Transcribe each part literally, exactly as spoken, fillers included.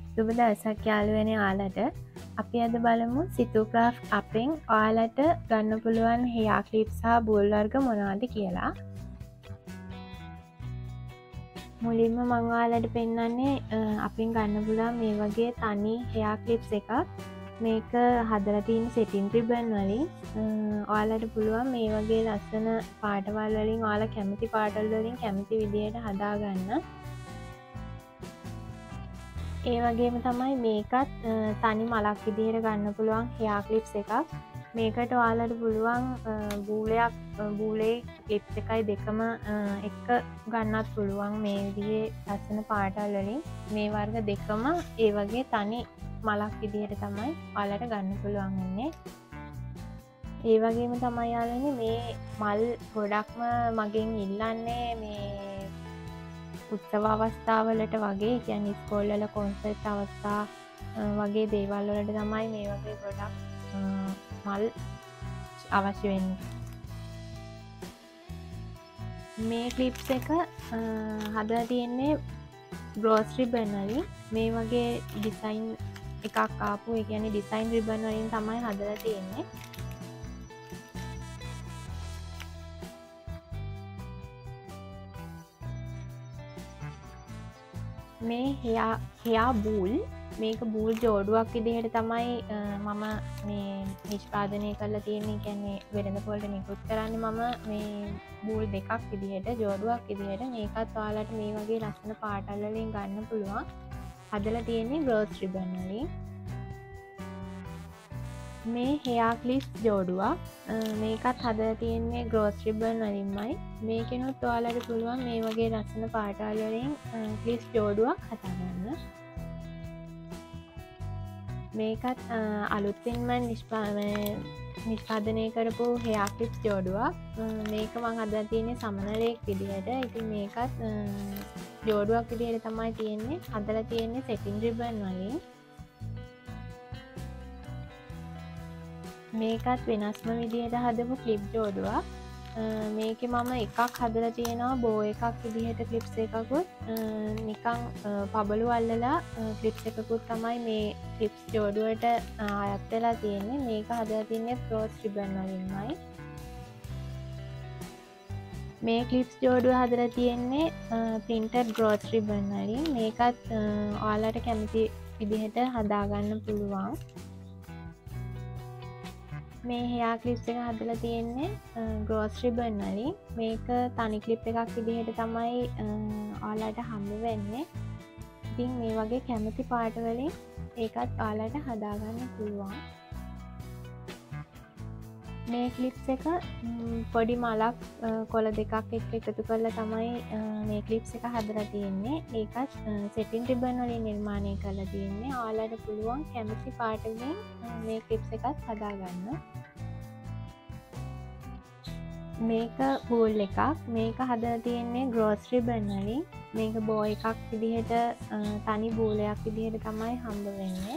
සුබ දවසක් යාළුවනේ ඔයාලට. අපි අද බලමු සිතු ක්‍රාෆ්ට් අපෙන් ඔයාලට ගන්න පුළුවන් හෙයා ක්ලිප් සහ බෝල් වර්ග මොනවද කියලා. මුලින්ම මම ඔයාලට පෙන්නන්නේ අපෙන් ගන්න පුළුවන් මේ වගේ තනි හෙයා ක්ලිප්ස් එකක්. මේක හදලා තියෙන සෙටින් රිබන් වලින්. ඔයාලට පුළුවන් මේ වගේ ලස්සන පාටවල් වලින් ඔයාලා කැමති පාටවල් වලින් කැමති විදියට හදා ගන්න. ඒ වගේම තමයි මේකත් තනි මලක් විදිහට ගන්න පුළුවන් හෙයා ක්ලිප්ස් එකක්. මේකට ඔයාලට පුළුවන් බූලයක් බූලේ ක්ලිප්ස් එකයි දෙකම එක ගන්නත් පුළුවන් මේ විදිහේ ලස්සන පාටවල් වලින්. මේ වර්ග දෙකම ඒ වගේ තනි මලක් විදිහට තමයි ඔයාලට ගන්න පුළුවන් වෙන්නේ. ඒ වගේම තමයි යාළුවනේ මේ මල් ගොඩක්ම මගෙන් ඉල්ලන්නේ මේ උත්සව අවස්ථාවලට වගේ, කියන්නේ ස්කෝල් වල කොන්සර්ට් අවස්ථා වගේ දේවල් වලට තමයි මේ වගේ ගොඩක් මල් අවශ්‍ය වෙන්නේ. මේ ක්ලිප්ස් එක හදලා තියෙන්නේ ග්‍රෝස් රිබන් වලින්. මේ වගේ ඩිසයින් එකක් ආපු, ඒ කියන්නේ ඩිසයින් රිබන් වලින් තමයි හදලා තියෙන්නේ. මේ හෙයා හෙයා බූල්, මේක බූල් ජෝඩුවක් විදිහට තමයි මම මේ නිෂ්පාදනය කරලා තියෙන්නේ. කියන්නේ වෙළඳ පොළට නිකුත් කරන්නේ මම මේ බූල් දෙකක් විදිහට, ජෝඩුවක් විදිහට. මේකත් ඔයාලට මේ වගේ ලස්සන පාටල් වලින් ගන්න පුළුවන්. හදලා තියෙන්නේ ග්‍රෝස් රිබන් වලින්. මේ හෙයා ක්ලිප්ස් ජෝඩුවක්. මේකත් හදලා තියෙන්නේ ග්‍රෝස් රිබන් වලින්මයි. මේකෙනුත් ඔයාලට පුළුවන් මේ වගේ ලස්සන පාටවල් වලින් ක්ලිප්ස් ජෝඩුවක් හදාගන්න. මේකත් අලුතින්ම නිෂ්පාදනය කරපු හෙයා ක්ලිප්ස් ජෝඩුවක්. මේක මං හදලා තියෙන්නේ සමනලයක් විදිහට. ඉතින් මේකත් ජෝඩුවක් විදිහට තමයි තියෙන්නේ. හදලා තියෙන්නේ සෙටින් රිබන් වලින්. මේකත් වෙනස්ම විදිහට හදපු ක්ලිප් ජෝඩුවක්. මේක මම එකක් හදලා තියෙනවා බෝ එකක් විදිහට ක්ලිප්ස් එකකුත්, නිකං පබලු අල්ලලා ක්ලිප්ස් එකකුත් තමයි මේ ක්ලිප්ස් ජෝඩුවට අයත් වෙලා තියෙන්නේ. මේක හදලා තියෙන්නේ ග්‍රෝස් රිබන් වලින්මයි. මේ ක්ලිප්ස් ජෝඩුව හදලා තියෙන්නේ ප්‍රින්ටඩ් ග්‍රෝස් රිබන් වලින්. මේකත් ඔයාලට කැමති විදිහට හදාගන්න පුළුවන්. මේ හෙයා ක්ලිප්ස් එක හදලා තියෙන්නේ ග්‍රෝස් රිබන් වලින්. මේක තනි ක්ලිප් එකක් විදිහට තමයි ඔයාලට හම්බ වෙන්නේ. ඉතින් මේ වගේ කැමති පාට වලින් ඒකත් ඔයාලට හදාගන්න පුළුවන්. මේ ක්ලිප්ස් එක පොඩි මලක් කොළ දෙකක් එක්ක එකතු කරලා තමයි මේ ක්ලිප්ස් එක හදලා තියෙන්නේ. ඒකත් සෙටින් රිබන් වලින් නිර්මාණය කරලා තියෙන්නේ. ඔයාලට පුළුවන් කැමති පාට වලින් මේ ක්ලිප්ස් එකත් හදාගන්න. මේක බෝල් එකක්. මේක හදලා තියෙන්නේ ග්‍රෝස් රිබන් වලින්. මේක බෝ එකක් විදිහට තනි බෝලයක් විදිහට තමයි හම්බ වෙන්නේ.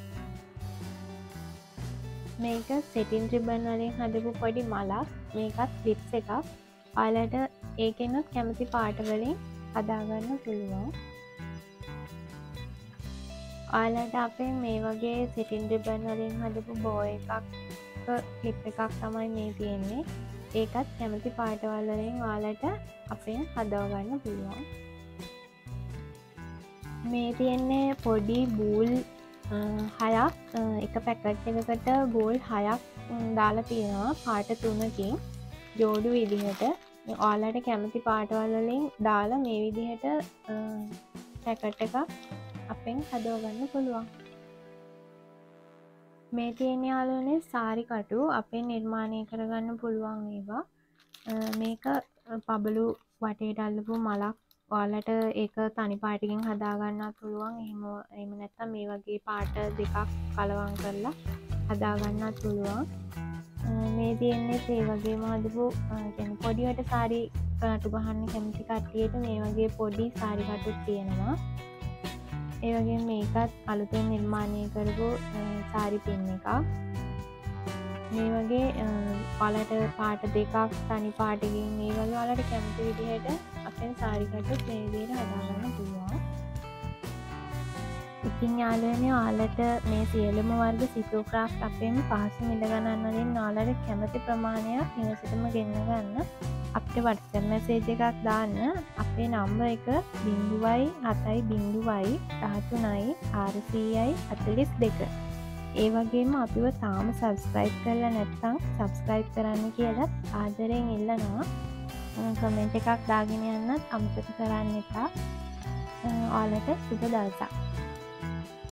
මේක සෙටින් රිබන් වලින් හදපු පොඩි මලක්. මේකත් ක්ලිප්ස් එකක්. ඔයාලට ඒකෙනුත් කැමති පාට වලින් හදාගන්න පුළුවන්. ඔයාලට අපේ මේ වගේ සෙටින් රිබන් වලින් හදපු බෝ එකක් ක්ලිප් එකක් තමයි මේ තියෙන්නේ. ඒකත් කැමති පාටවල් වලින් ඔයාලට අපෙන් හදාගන්න පුළුවන්. මේ තියෙන්නේ පොඩි බූල් හයක්. එක පැකට් එකකට බෝල් හයක් දාලා තියෙනවා පාට තුනකින් ජෝඩු විදිහට. ඔයාලට කැමති පාටවල් වලින් දාලා මේ විදිහට පැකට් එකක් අපෙන් හදවගන්න පුළුවන්. මේ තියෙන යාළුවනේ සාරි කටු අපෙන් නිර්මාණය කරගන්න පුළුවන් ඒවා. මේක පබලු වටේට අල්ලපු මලක්. ඔයාලට ඒක තනි පාටකින් හදාගන්නත් පුළුවන්. එහෙම එහෙම නැත්නම් මේ වගේ පාට දෙකක් කලවම් කරලා හදාගන්නත් පුළුවන්. මේ තියෙන්නේ ඒ වගේම හදපු කියන්නේ පොඩිවට සාරි කටු ගහන්න කැමති කට්ටියට මේ වගේ පොඩි සාරි කටුත් තියෙනවා. ඒ වගේම මේකත් අලුතෙන් නිර්මාණය කරපු සාරි පින් එකක්. මේ වගේ ඔයාලට පාට දෙකක් තනි පාටකින් මේ වගේ ඔයාලට කැමති විදිහට අපෙන් සාරි කටුත් මේ විදිහට හදාගන්න පුළුවන්. ඉතින් යාළුවනේ ඔයාලට මේ සියලුම වර්ග සිටෝක්‍රාෆ්ට් අපේම පහසු මිල ගණන් වලින් ඔයාලට කැමති ප්‍රමාණයක් නිවසටම ගෙන්න ගන්න අපිට WhatsApp message එකක් දාන්න. අපේ නම්බර් එක ज़ीरो सात ज़ीरो දහතුනයි හාරසීයයි හතළිස් දෙක. ඒ වගේම අපිව තාම සබස්ක්‍රයිබ් කරලා නැත්නම් සබස්ක්‍රයිබ් කරන්න කියලා ආදරයෙන් ඉල්ලනවා. කමෙන්ට් එකක් දාගෙන යන්නත් අමතක කරන්න එපා. ඔයාලට සුබ දවසක්.